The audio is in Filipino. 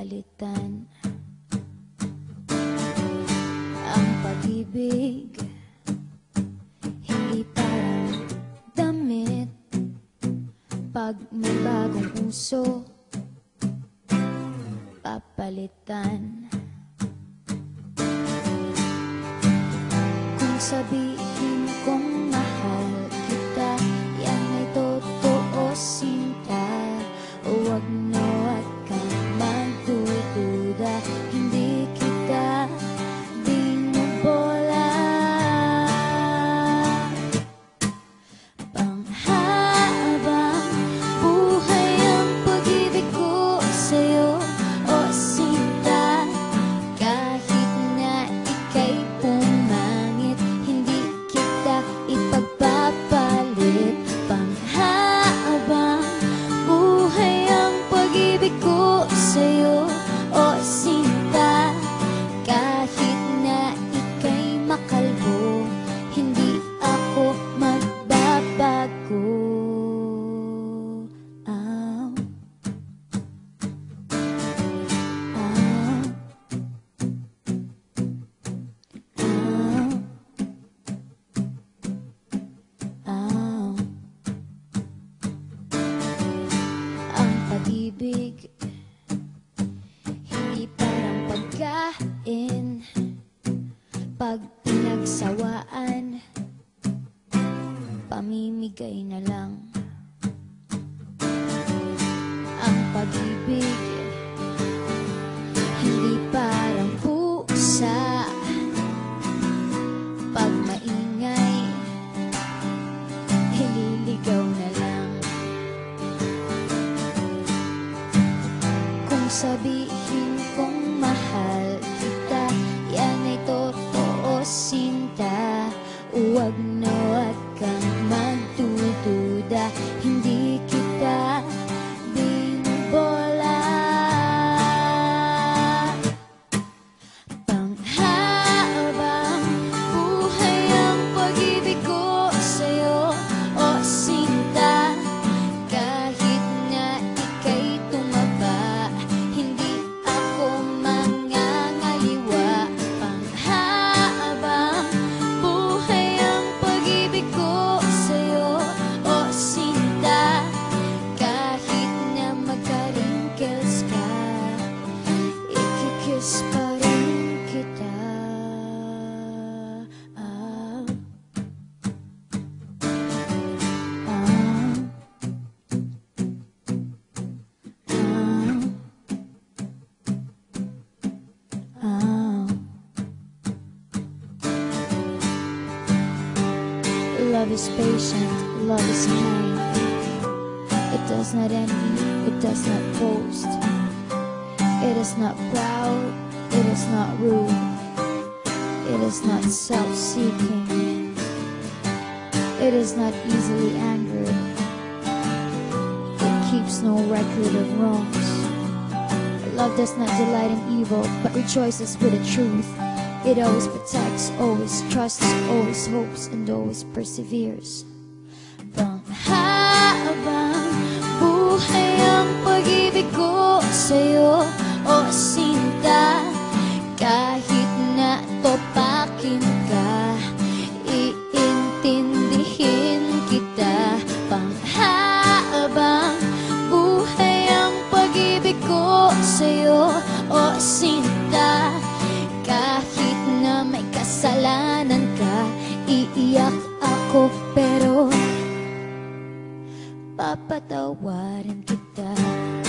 papalitan ang pag-ibig. Hindi parang damit pag may bagong uso, papalitan. Kung sabihin kong mahal kita, yan ay totoo, sinta. Huwag na wag kang magdududa, hindi kita binubola. Panghabang buhay ang pag-ibig ko sa'yo, o sinta. Kahit na ika'y pumangit, hindi kita ipagpapalit. Panghabang buhay ang pag-ibig ko sa'yo, o sinta. Kahit na ika'y makalbo, hindi ako magbabago. Ang pag-ibig, hindi parang pagkain. Pag pinagsawaan, pamimigay na lang. Ang pag-ibig, hindi parang pusa. Pag maingay, hililigaw na lang. Kung sabihin kong mahal kita, yan ay totoo, sinta. Huwag na wag kang magdududa, hindi kita binubola. Panghabang buhay ang pag-ibig ko sa'yo, o sinta. Kahit na ika'y tumaba, hindi ako mangangaliwa. Panghabang buhay ang pag-ibig ko sa'yo, o sinta. Kahit na magka-wrinkles ka, ikikiss pa rin kita. Love is patient, love is kind. It does not envy, it does not boast. It is not proud, it is not rude. It is not self-seeking. It is not easily angered. It keeps no record of wrongs. Love does not delight in evil, but rejoices with the truth. It always protects, always trusts, always hopes, and always perseveres. Panghabang buhay ang pag-ibig ko sa'yo, o sinta. Kahit na topakin ka, iintindihin kita. Panghabang buhay ang pag-ibig ko sa'yo, o sinta. Kahit na may kasalanan ka, iiyak ako, pero papatawarin kita.